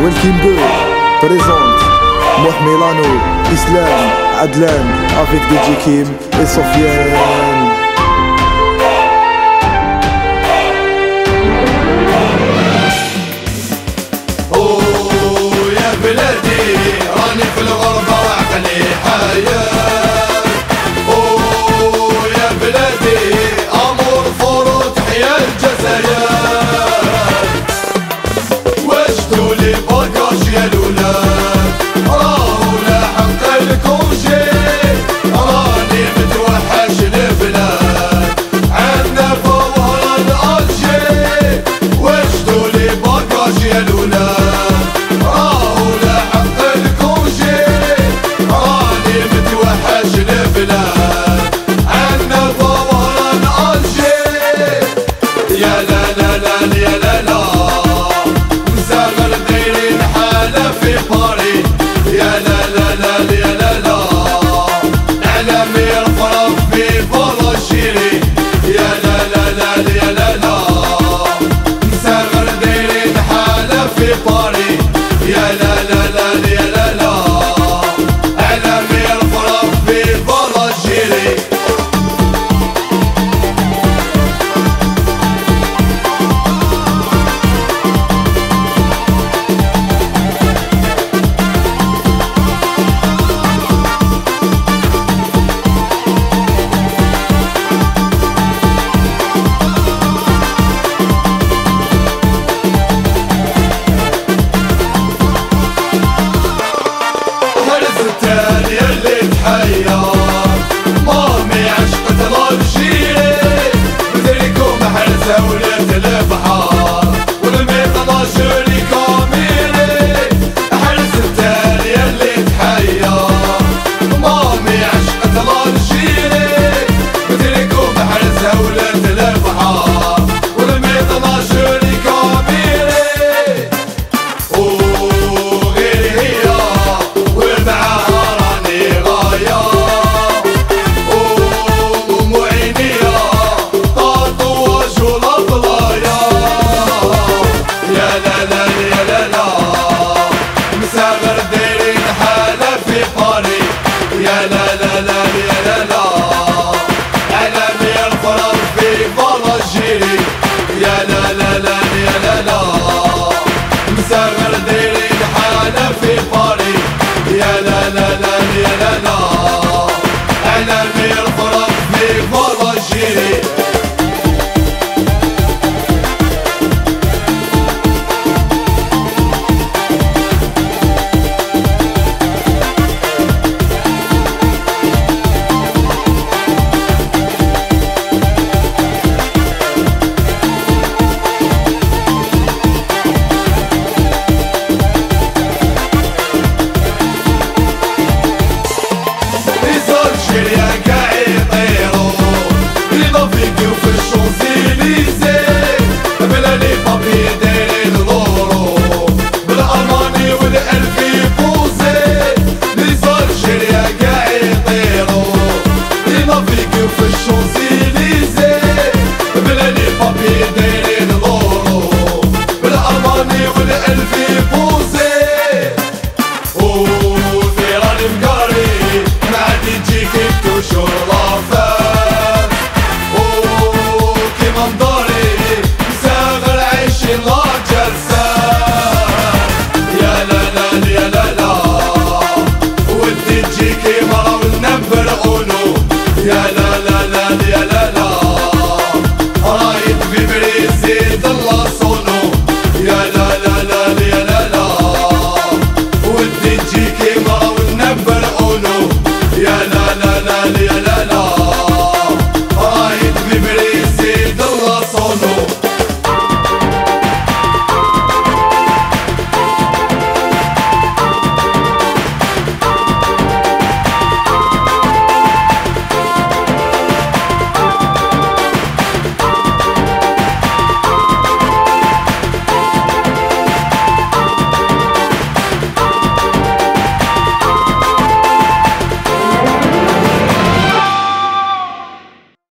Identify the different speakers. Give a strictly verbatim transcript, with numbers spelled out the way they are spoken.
Speaker 1: Welkimbo présente Moh Milano, Islam, Adlan, avec D J Kim et Sofiane.
Speaker 2: أوه يا بلادي راني في الغربة وعقلي حياة. أوه يا بلادي أمور فروض تحيا الجزائر. واجدوا لي باكاج يا الولاد راهو لاحق الكونجي. راني متوحش البلاد عندنا فوهران ألجي. واجدوا لي باكاج يا الولاد راهو لاحق الكونجي. راني متوحش البلاد عندنا فوهران ألجي. يا لا لا لا يا لا لا مسافر دايرين حالة في باري. يا لا لا لا يا لا لا نعلم يرفرف في فالجيري. يا لا لا لا يا لا لا مسافر دايرين حالة في باري. يا لا لا لا يا لا لا نعلم يرفرف في فالجيري. مامي عشقت الجيري بدريكم حرزة ولاد البحار والميطة ناشري كاميري. حرز التالي اللي تحير مامي عشقت الجيري بدريكم حرزة ولاد البحار والميطة ناشري كاميري. وغير هي ومعاها راني غاية. مسافر دايرين حالة في باري. يا لا لا لا يا لا لا علامي الفرار في فالجيري. يا لا لا لا يا لا لا مسافر دايرين حالة في باري.